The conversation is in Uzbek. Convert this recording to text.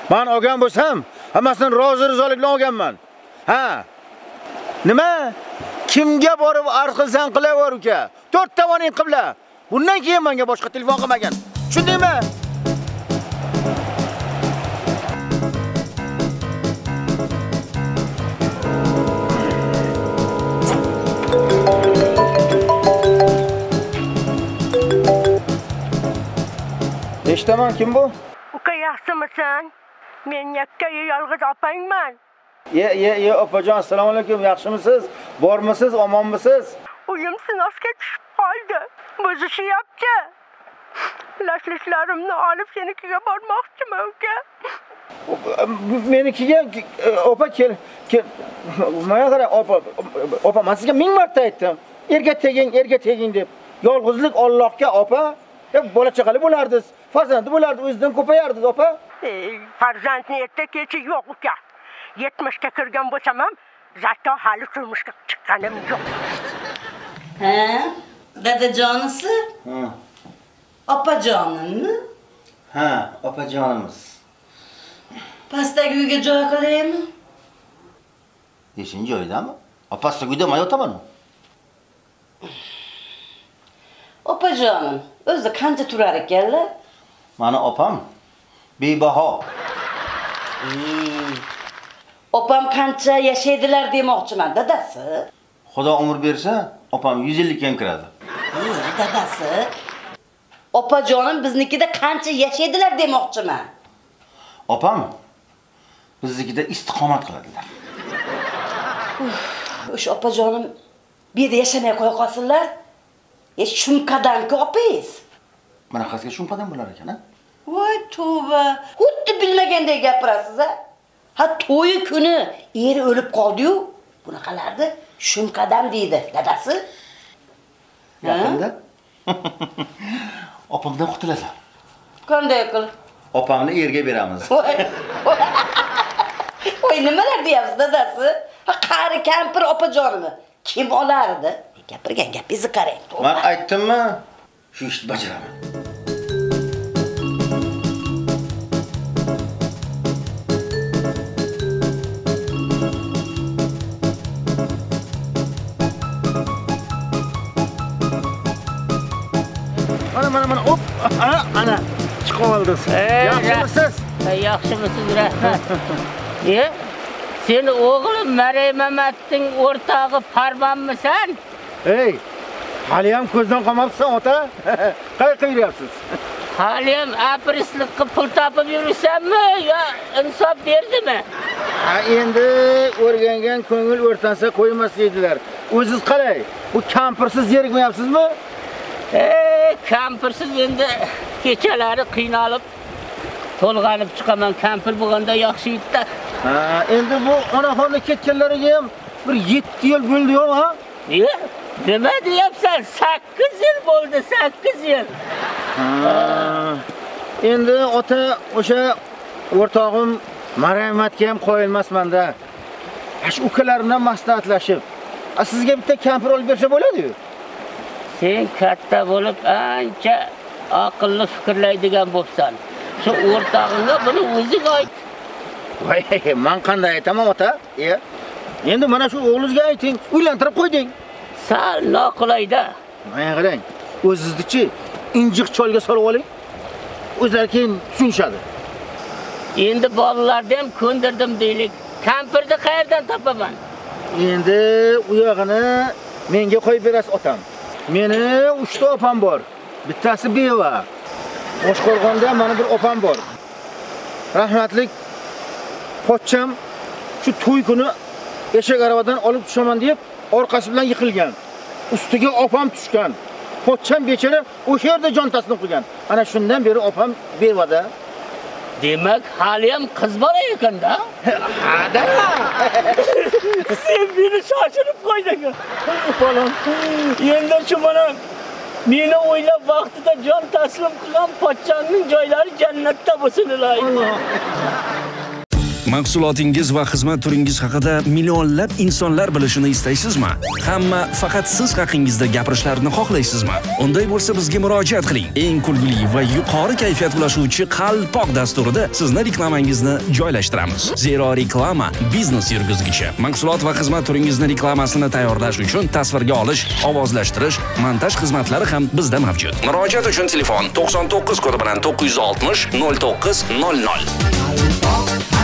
Men olgan bo'lsam, hammasini rozi-rizolik bilan olganman. Ha. Nima? Kimga borib arz qilsang qilaver uka. 4 tomoning qibla. Bundan keyin menga boshqa telefon qilmagan. Tushundingmi? Eshitaman, kim bu? Uka yaxshimisan? Men yakkayu yolg'iz opangman. Opajon, assalomu alaykum. Yaxshimisiz? Bormisiz? Omonmisiz? Uyim sinovga tushib qoldi. Buzishyapti. Lashlishlarimni olib senikiga bormoqchiman uka. Menikiga opa kel. Menga qarang, opa, men sizga 1000 marta aytdim. Erga teging deb. Yolg'izlik Allohga, opa. Bola chaqali bo'lardingiz. Farzandi bo'lardi, o'zidan ko'payardingiz, opa. Farzandni erta kechi yo'q uka. 70 ga kirgan bo'lsam ham, zato hali turmushga chiqqanim yo'q. Ha? Dadajonisi? Ha. Opajonimmi? Ha, opajonimiz. Pastdagi uyga joy qilaymi? Yeshin joydami? Pastdagi uyda men yotaman. Opajonim, o'zi qancha turar ekanlar? Mani opam bebaho. Opam qancha yashaydilar demoqchiman, dadasi. Xudo umr bersa, opam 100 yillikka ham kiradi. Dadasi. Opajonim biznikida qancha yashaydilar demoqchiman. Opam biznikida istiqomat qiladilar. O'sha opajonim bu yerda yashamay qo'ya qolsinlar. Shumkadanki opingiz. Mana qizga shumkadan bo'lar ekan, ha? Voy tavba. Xuddi bilmagandek gapirasiz, ha? Ha, to'yi kuni eri o'lib qoldi-yu, bunaqalarni shumkadan deydi, dadasi. Yaqinda opamdan qutulasan. Qanday qilib? Opamni erga beramiz. Voy, nimalar deyapsiz, dadasi? Ha, qari kampir opajonimi? Kim olardi? Gapirgan gapingizni qarang. Men aytdimmi? Shu ishni bajaraman. Mana, hop, ana, chiqib oldingiz. Yaxshimisiz? Yaxshimisiz, rahmat. Seni o'g'lim Maray Mamatning o'rtog'i Farmonmisan? Ey, hali ham ko'zdan qolmabsan, ota. Qayerga yuryapsiz? Hali ham aprislikqa pul topib yursanmi yo insof berdimi? Ha, endi o'rgangan ko'ngil o'rtansa qo'ymas deydilar. O'zingiz qarang, bu kampirsiz zerikmayapsizmi? Kampirsiz endi kechalari qiynalib to'lg'anib chiqaman. Kampir bo'lganda yaxshi yitdi. Ha, endi bu onaxonni ketganlariga ham bir 7 yil bo'ldi-ku, ha? Nima deyapsan? 8 yil bo'ldi, 8 yil. Endi ota o'sha o'rtog'im Maraymatga ham qo'yilmasmanda. Shu ukalarimdan maslahatlashib, sizga bitta kampir olib bersa bo'ladi-ku. Sen katta bo'lib ancha aqlli fikrlaydigan bo'lsan. Shu o'rtog'ingga buni o'zing ayt. Voy, men qanday aytaman, ota? Endi mana shu o'g'lingizga ayting, uylantirib qo'yding. Sal noqulayda. Mana qarang, o'zingizni-chi injiq cholga solib oling. O'zlari keyin tushunishadi. Endi bolalarni ham ko'ndirdim deylik. Kampirni qayerdan topaman? Endi u yog'ini menga qo'yib berasiz, otam. Meni 3 ta opam bor. Bittasi beva. Qo'shqo'rg'onda mana bir opam bor. Rahmatlik pochcham shu to'y kuni eshak aravadan olib tushaman deb orqasi bilan yiqilgan. Ustiga opam tushgan. Pochcham bechara o'sha yerda jontasini qilgan. Ana shundan beri opam bevada. Demak, hali ham qiz bola ekan-da. Ha-da. Sen beni shoshirib qo'yding. Bolam, endi shu mana meni o'ylab vaqtida jon taslim qilgan pochchamning joylari jannatda bo'lsin, iloyim. Mahsulotingiz va xizmat turingiz haqida millionlab insonlar bilishini istaysizmi? Hamma faqat siz haqingizda gapirishlarini xohlaysizmi? Unday bo'lsa bizga murojaat qiling. Eng kulgili va yuqori kayfiyat ulashuvchi Qalpoq dasturida sizni reklamangizni joylashtiramiz. Zero reklama biznes yurgizgichi. Mahsulot va xizmat turingizni reklamasini tayyorlash uchun tasvirga olish, ovozlashtirish, montaj xizmatlari ham bizda mavjud. Murojaat uchun telefon 99 kodi bilan 960 0900.